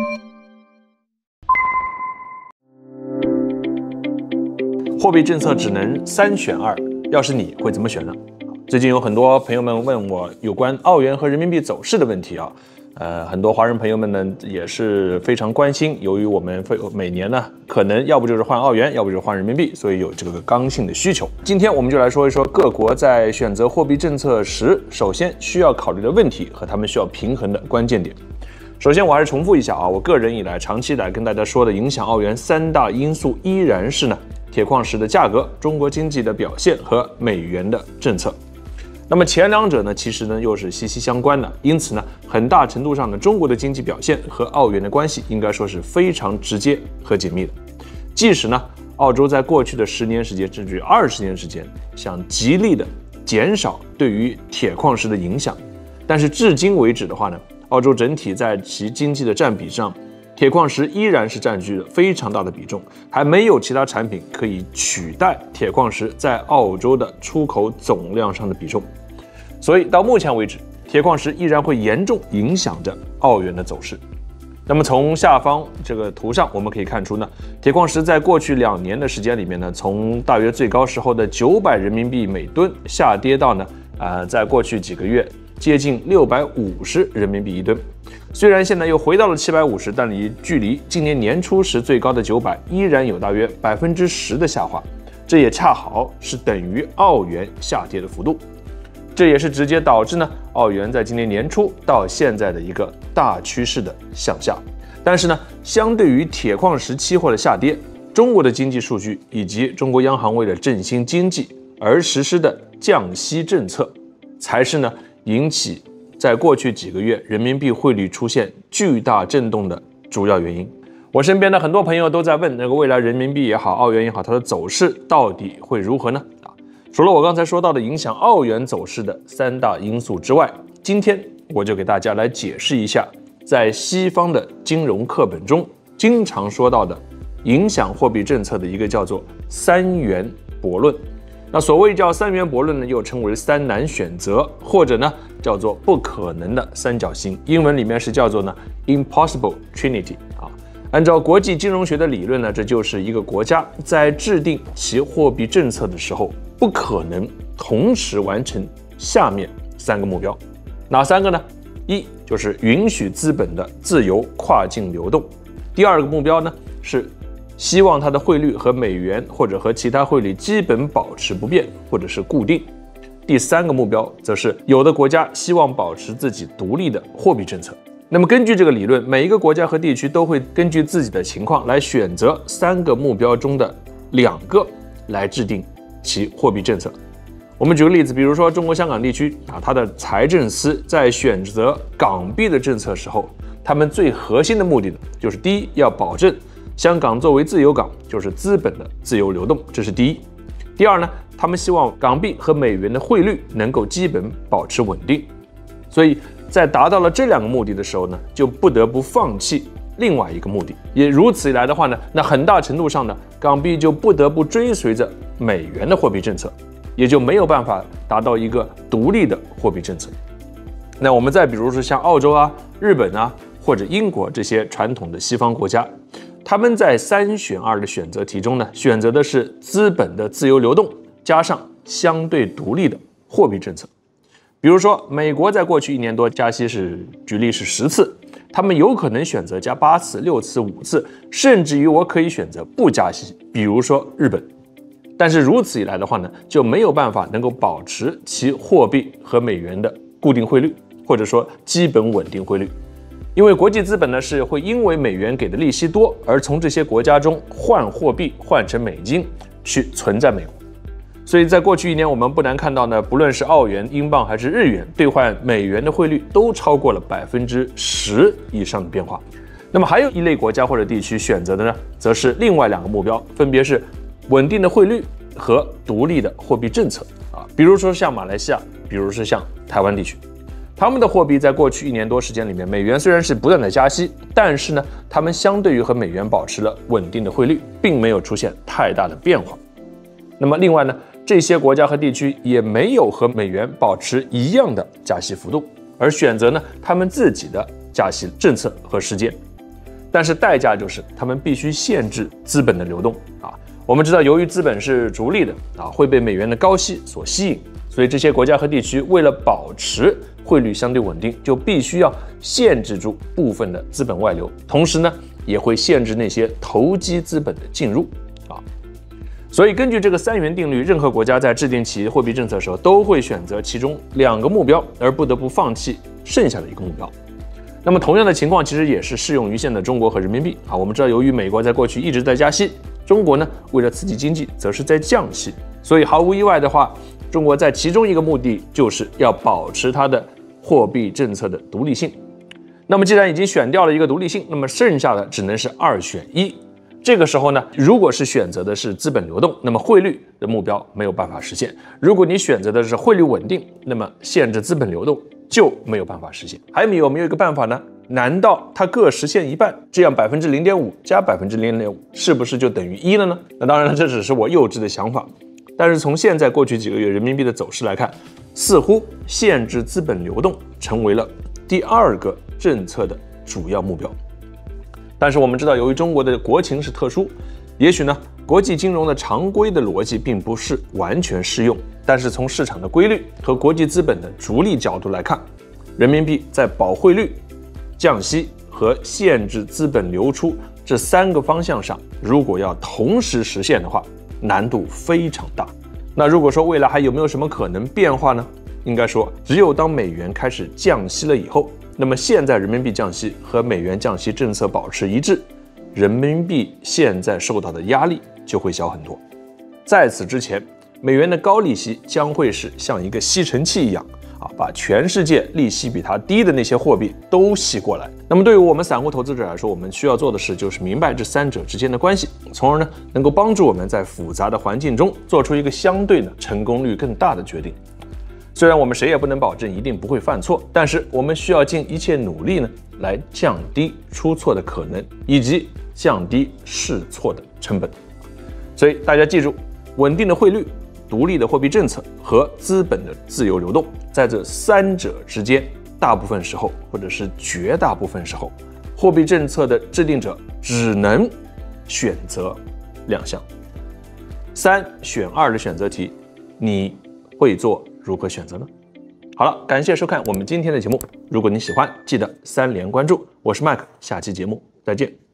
货币政策只能3选2，要是你会怎么选呢？最近有很多朋友们问我有关澳元和人民币走势的问题啊。很多华人朋友们呢也是非常关心，由于我们每年呢可能要不就是换澳元，要不就是换人民币，所以有这个刚性的需求。今天我们就来说一说各国在选择货币政策时，首先需要考虑的问题和他们需要平衡的关键点。首先我还是重复一下啊，我个人以来长期以来跟大家说的影响澳元3大因素依然是呢铁矿石的价格、中国经济的表现和美元的政策。那么前两者呢，其实呢又是息息相关的，因此呢，很大程度上呢，中国的经济表现和澳元的关系应该说是非常直接和紧密的。即使呢，澳洲在过去的10年时间甚至20年时间，想极力的减少对于铁矿石的影响，但是至今为止的话呢，澳洲整体在其经济的占比上，铁矿石依然是占据了非常大的比重，还没有其他产品可以取代铁矿石在澳洲的出口总量上的比重。所以到目前为止，铁矿石依然会严重影响着澳元的走势。那么从下方这个图上我们可以看出呢，铁矿石在过去2年的时间里面呢，从大约最高时候的900人民币每吨下跌到呢，在过去几个月接近650人民币一吨。虽然现在又回到了750，但距离今年年初时最高的900依然有大约10%的下滑，这也恰好是等于澳元下跌的幅度。这也是直接导致呢，澳元在今年年初到现在的一个大趋势的向下。但是呢，相对于铁矿石期货的下跌，中国的经济数据以及中国央行为了振兴经济而实施的降息政策，才是呢引起在过去几个月人民币汇率出现巨大震动的主要原因。我身边的很多朋友都在问，那个未来人民币也好，澳元也好，它的走势到底会如何呢？除了我刚才说到的影响澳元走势的3大因素之外，今天我就给大家来解释一下，在西方的金融课本中经常说到的影响货币政策的一个叫做3元悖论。那所谓叫3元悖论呢，又称为3难选择，或者呢叫做不可能的三角形，英文里面是叫做呢 impossible trinity 啊。按照国际金融学的理论呢，这就是一个国家在制定其货币政策的时候，不可能同时完成下面3个目标。哪3个呢？一就是允许资本的自由跨境流动。第2个目标呢是希望它的汇率和美元或者和其他汇率基本保持不变或者是固定。第3个目标则是有的国家希望保持自己独立的货币政策。那么根据这个理论，每一个国家和地区都会根据自己的情况来选择3个目标中的2个来制定其货币政策。我们举个例子，比如说中国香港地区它的财政司在选择港币的政策时候，他们最核心的目的呢，就是第一，要保证香港作为自由港，就是资本的自由流动，这是第一。第2呢，他们希望港币和美元的汇率能够基本保持稳定。所以在达到了这2个目的的时候呢，就不得不放弃另外一个目的。也如此一来的话呢，那很大程度上呢，港币就不得不追随着美元的货币政策，也就没有办法达到一个独立的货币政策。那我们再比如说像澳洲啊、日本啊或者英国这些传统的西方国家，他们在3选2的选择题中呢，选择的是资本的自由流动加上相对独立的货币政策。比如说美国在过去1年多加息举例是10次，他们有可能选择加8次、6次、5次，甚至于我可以选择不加息，比如说日本。但是如此一来的话呢，就没有办法能够保持其货币和美元的固定汇率，或者说基本稳定汇率。因为国际资本呢是会因为美元给的利息多，而从这些国家中换货币换成美金去存在美国。所以在过去1年，我们不难看到呢，不论是澳元、英镑还是日元，兑换美元的汇率都超过了10%以上的变化。那么还有一类国家或者地区选择的呢，则是另外2个目标，分别是稳定的汇率和独立的货币政策啊。比如说像马来西亚，比如说像台湾地区，他们的货币在过去1年多时间里面，美元虽然是不断的加息，但是呢，他们相对于和美元保持了稳定的汇率，并没有出现太大的变化。那么另外呢，这些国家和地区也没有和美元保持一样的加息幅度，而选择呢他们自己的加息政策和时间。 但是代价就是他们必须限制资本的流动啊。我们知道，由于资本是逐利的啊，会被美元的高息所吸引，所以这些国家和地区为了保持汇率相对稳定，就必须要限制住部分的资本外流，同时呢，也会限制那些投机资本的进入啊。所以根据这个3元定律，任何国家在制定其货币政策的时候，都会选择其中2个目标，而不得不放弃剩下的1个目标。那么同样的情况其实也是适用于现在中国和人民币啊。我们知道，由于美国在过去一直在加息，中国呢为了刺激经济，则是在降息，所以毫无意外的话，中国在其中一个目的就是要保持它的货币政策的独立性。那么既然已经选掉了一个独立性，那么剩下的只能是2选1。这个时候呢，如果是选择的是资本流动，那么汇率的目标没有办法实现；如果你选择的是汇率稳定，那么限制资本流动就没有办法实现。还有没有一个办法呢？难道它各实现一半，这样0.5%加0.5%是不是就等于1了呢？那当然了，这只是我幼稚的想法。但是从现在过去几个月人民币的走势来看，似乎限制资本流动成为了第2个政策的主要目标。但是我们知道，由于中国的国情是特殊，也许呢，国际金融的常规的逻辑并不是完全适用。但是从市场的规律和国际资本的逐利角度来看，人民币在保汇率、降息和限制资本流出这3个方向上，如果要同时实现的话，难度非常大。那如果说未来还有没有什么可能变化呢？应该说，只有当美元开始降息了以后，那么现在人民币降息和美元降息政策保持一致，人民币现在受到的压力就会小很多。在此之前，美元的高利息将会是像一个吸尘器一样啊，把全世界利息比它低的那些货币都吸过来。那么对于我们散户投资者来说，我们需要做的事就是明白这3者之间的关系，从而呢能够帮助我们在复杂的环境中做出一个相对呢成功率更大的决定。虽然我们谁也不能保证一定不会犯错，但是我们需要尽一切努力呢来降低出错的可能，以及降低试错的成本。所以大家记住，稳定的汇率、独立的货币政策和资本的自由流动，在这3者之间，大部分时候或者是绝大部分时候，货币政策的制定者只能选择2项。3选2的选择题，你会做如何选择呢？好了，感谢收看我们今天的节目。如果你喜欢，记得3连关注。我是 Mike， 下期节目再见。